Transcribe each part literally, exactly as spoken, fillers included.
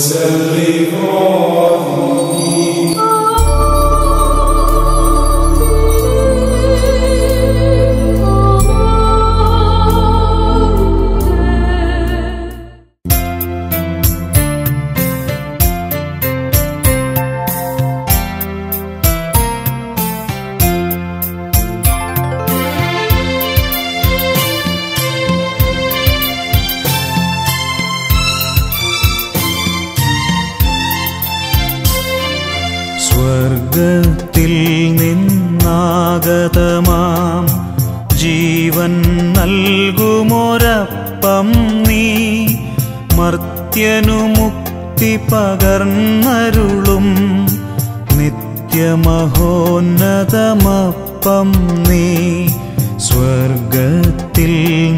സ്വർഗത്തിൽ നിന്നാഗതമാം ജീവൻ നൽകുമൊരപ്പം നീ മർത്യനു മുക്തി പകർന്നരുളും നിത്യമഹോന്നതമപ്പം നീ സ്വർഗത്തിൽ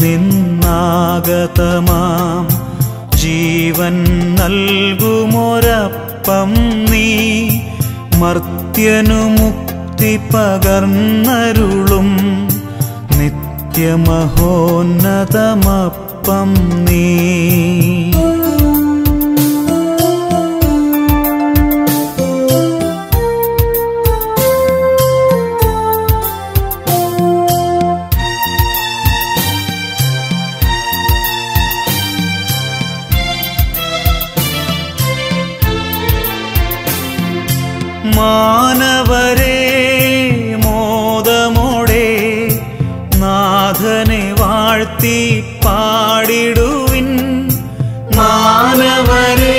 നിന്നാഗതമാം ജീവൻ നൽകുമൊരപ്പം നീ മർത്യനു മുക്തി പകർന്നരുളും നിത്യമഹോന്നതമപ്പം നീ മാനവരേ മോദമോടെ നാഥനെ വാഴ്ത്തി പാടിടുവിൻ. മാനവരേ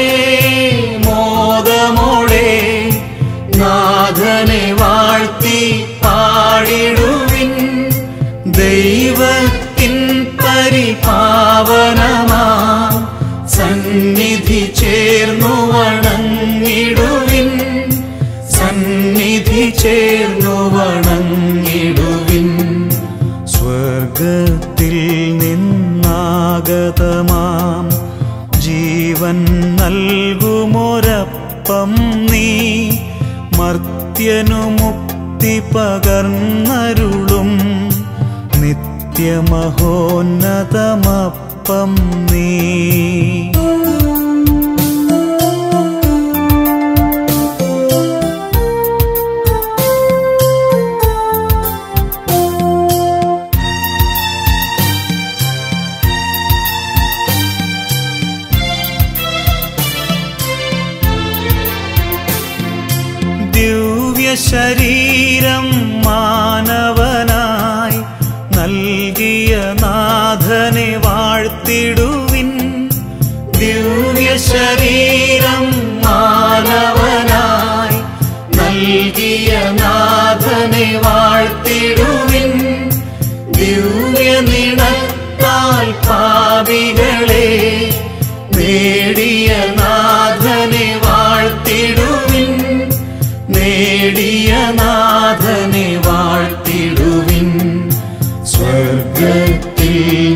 മോദമോടെ നാഥനെ വാഴ്ത്തി പാടിടുവിൻ. ദൈവത്തിൻ പരിപാവനമാ സന്നിധി ചേർന്നു വണങ്ങിടുവിൻ. സന്നിധി ചേർന്നു വണങ്ങിടുവിൻ. സ്വർഗത്തിൽ നിന്നാഗതമാം ജീവൻ നൽകുമൊരപ്പം നീ മർത്യനു മുക്തി പകർന്നരുളും നിത്യമഹോന്നതമപ്പം നീ. ദിവ്യശരീരം മാനവനായി നൽകിയ നാഥനെ വാഴ്ത്തിടുവിൻ. ദിവ്യശരീരം മാനവനായി നൽകിയ നാഥനെ വാഴ്ത്തിടുവിൻ. ദിവ്യനിണത്താൽ പാപികളെ നേടിയ നാഥനെ വാഴ്ത്തിടുവിൻ. നേടിയ നാഥനെ വാഴ്ത്തിടുവിൻ. സ്വർഗത്തിൽ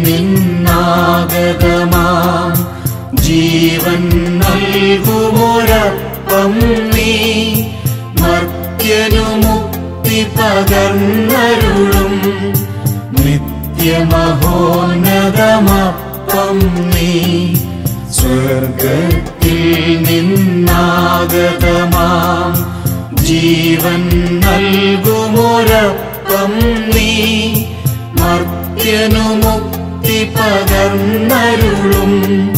നിന്നാഗതമാം ജീവൻ നൽകുമൊരപ്പം നീ മർത്യനു മുക്തി പകർന്നരുളും നിത്യമഹോന്നതമപ്പം നീ. സ്വർഗത്തിൽ നിന്നാഗതമാം ജീവൻ നൽകുമൊരപ്പം നീ മർത്യനു മുക്തി പകർന്നരുളും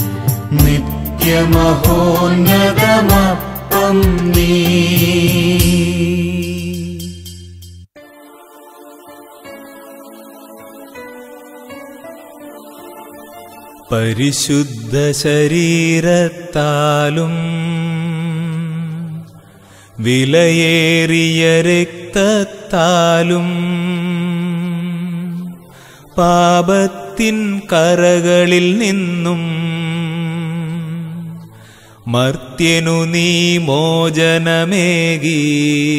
നിത്യമഹോന്നതമപ്പം നീ. പരിശുദ്ധ ശരീരത്താലും വിലയേറിയ രക്തത്താലും പാപത്തിൻ കറകളിൽ നിന്നും മർത്യനു നീ മോചനമേകി.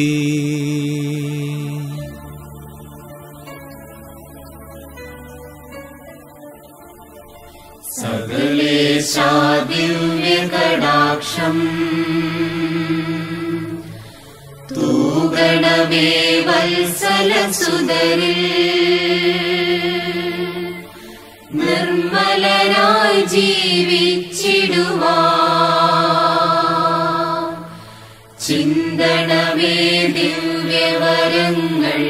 സകലേശാ ദിവ്യകടാക്ഷം തൂഗണമേ വത്സലസുതരിൽ നിർമ്മലനായി ജീവിച്ചിടുവാൻ ചിന്തണമേ ദിവ്യവരങ്ങൾ.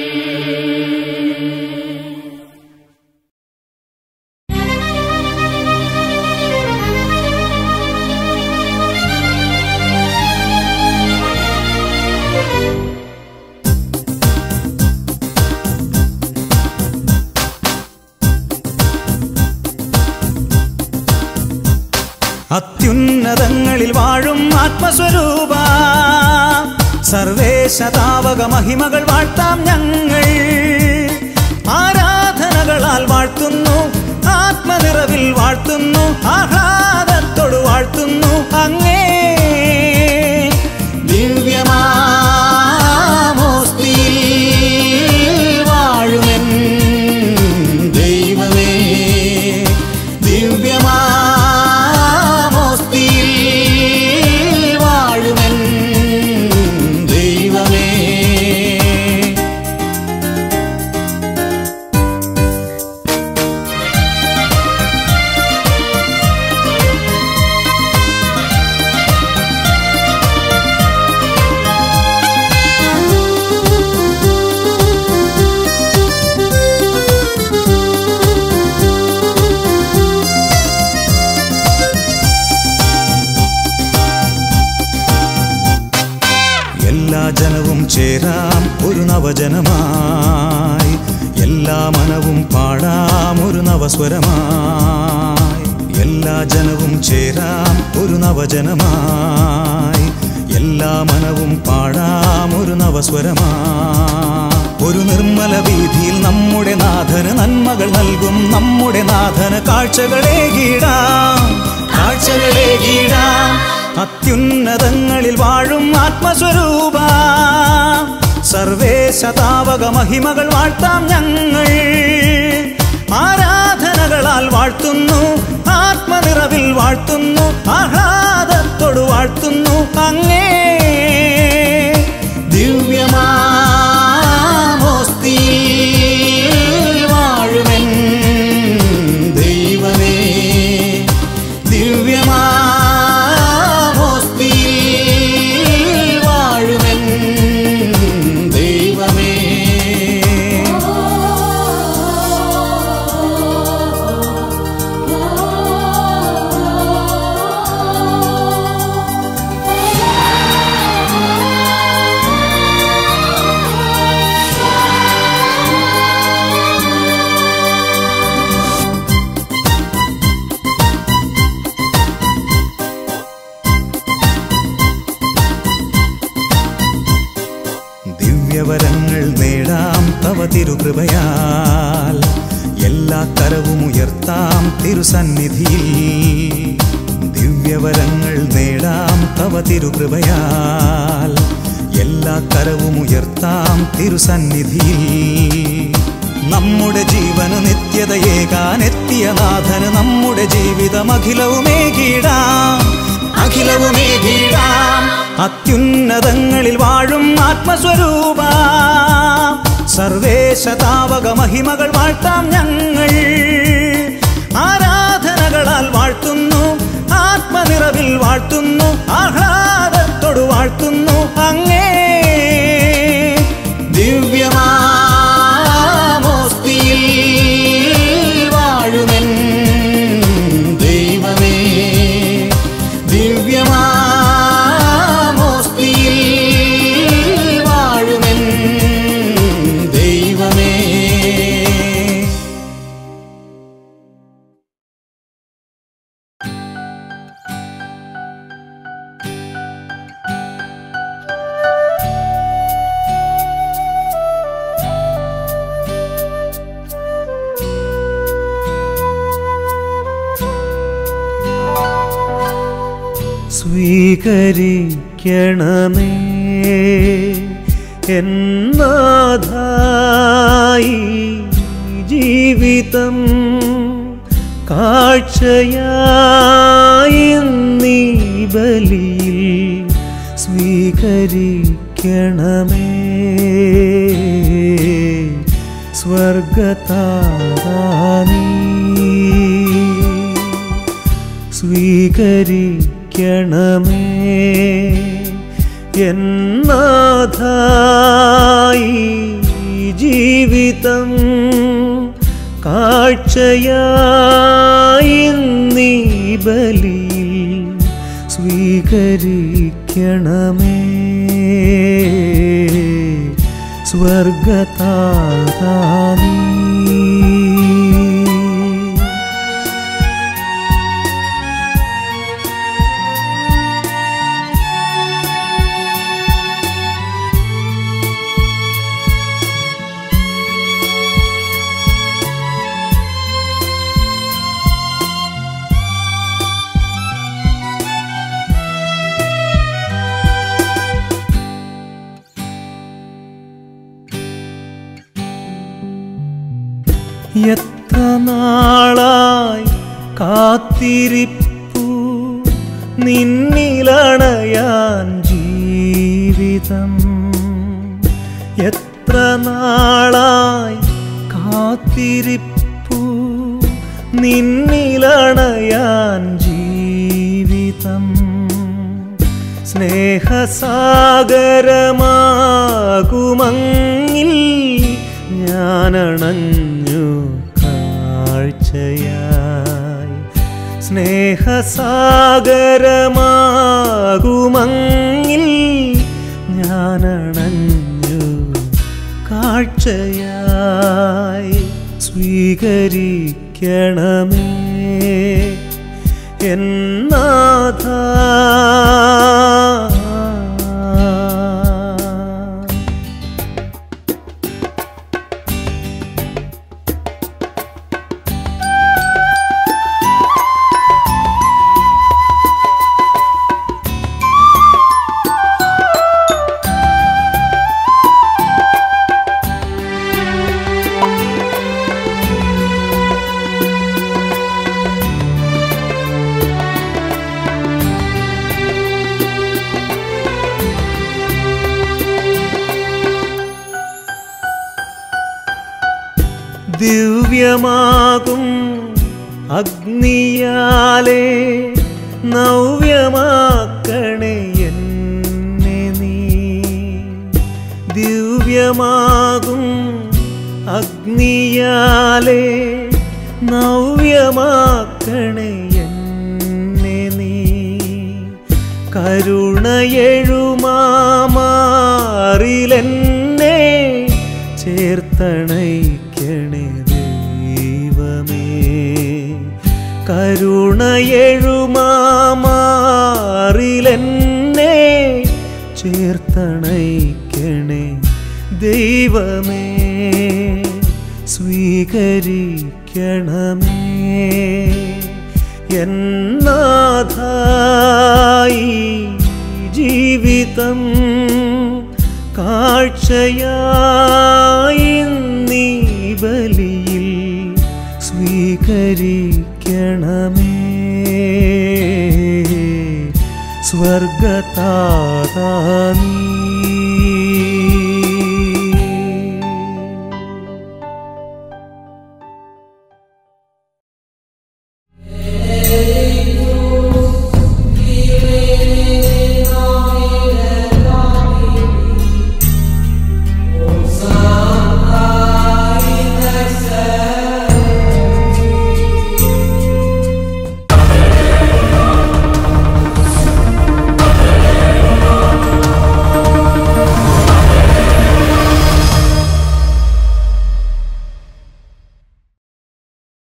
അത്യുന്നതങ്ങളിൽ വാഴും ആത്മസ്വരൂപ സർവേശ താവക മഹിമകൾ വാഴ്ത്താം ഞങ്ങൾ. ആരാധനകളാൽ വാഴ്ത്തുന്നു, ആത്മനിറവിൽ വാഴ്ത്തുന്നു, ആഹ്ലാദത്തോട് വാഴ്ത്തുന്നു അങ്ങേ. ദിവ്യമാമോസ്തിയിൽ വാഴുമെൻ ദൈവമേ, ദിവ്യമാ ജനവും ചേരാം ഒരു നവജനമായി, എല്ലാ മനവും പാടാം ഒരു നവസ്വരമായി. എല്ലാ ജനവും ചേരാം ഒരു നവജനമായി, എല്ലാ മനവും പാടാം ഒരു നവസ്വരമായി. ഒരു നിർമ്മല വീതിയിൽ നമ്മുടെ നാഥന് നന്മകൾ നൽകും, നമ്മുടെ നാഥന് കാഴ്ചകളേകിടാം, കാഴ്ചകളേകിടാം. അത്യുന്നതങ്ങളിൽ വാഴും ആത്മസ്വരൂപ സർവേശ താവക മഹിമകൾ വാഴ്ത്താം ഞങ്ങൾ. ആരാധനകളാൽ വാഴ്ത്തുന്നു, ആത്മനിറവിൽ വാഴ്ത്തുന്നു, ആഹ്ലാദത്തോട് വാഴ്ത്തുന്നു അങ്ങേ. ദിവ്യമാമോസ്തിയിൽ വാഴുമെൻ ദൈവമേ, ദിവ്യമാ ദിവ്യവരങ്ങൾ നേടാം തവ തിരുകൃപയാൽ, എല്ലാ കരവും ഉയർത്താം തിരുസന്നിധിയിൽ. ദിവ്യവരങ്ങൾ നേടാം തവ തിരുകൃപയാൽ, എല്ലാ കരവും ഉയർത്താം തിരുസന്നിധിയിൽ. നമ്മുടെ ജീവന് നിത്യതയേകാനെത്തിയ നാഥന് നമ്മുടെ ജീവിതം അഖിലവുമേകിടാം, അഖിലവുമേകിടാം. അത്യുന്നതങ്ങളിൽ വാഴും ആത്മസ്വരൂപ സർവേശ താവക മഹിമകൾ വാഴ്ത്താം ഞങ്ങൾ. ആരാധനകളാൽ വാഴ്ത്തുന്നു, ആത്മനിറവിൽ വാഴ്ത്തുന്നു, ആഹ്ലാദത്തോട് വാഴ്ത്തുന്നു അങ്ങേ. ദിവ്യമാമോസ്തിയിൽ വാഴുമെൻ ദൈവമേ, ദിവ്യമാ സ്വീകരിക്കണമേ എന്നാഥായി ജീവിതം, കാഴ്ചയായി നീ ബലിയിൽ സ്വീകരിക്കണമേ. സ്വർഗതാരാനീ സ്വീകരിക്കണമേ എന്നാഥായി ജീവിതം കാഴ്ചയായി നീ ബലിയിൽ സ്വീകരിക്കണമേ സ്വർഗതാതാ നീ. എത്ര നാളായി കാത്തിരിപ്പു നിന്നിലണയാൻ ജീവിതം, എത്ര നാളായി കാത്തിരിപ്പു നിന്നിലണയാൻ ജീവിതം. സ്നേഹസാഗരമാകുമങ്ങിൽ ഞാനണഞ്ഞു കാഴ്ചയായി, സ്നേഹസാഗരമാകുമങ്ങിൽ ഞാനണഞ്ഞു കാഴ്ചയായി. സ്വീകരിക്കണമേ എന്നാഥാ. ദിവ്യമാകും അഗ്നിയാലേ നവ്യമാക്കണേ എന്നെ നീ. ദിവ്യമാകും അഗ്നിയാലേ നവ്യമാക്കണേ എന്നെ നീ. കരുണയെഴുമാറിലെന്നെ ചേർത്തണയ്ക്കണേ ദൈവമേ. കരുണയെഴുമാറിലെന്നെ ചേർത്തണയ്ക്കണേ ദൈവമേ. സ്വീകരിക്കണമേ എന്നാഥായി ജീവിതം കാഴ്ചയായി നീ ബലിയിൽ സ്വീകരിക്കണമേ സ്വർഗതാതാ നീ.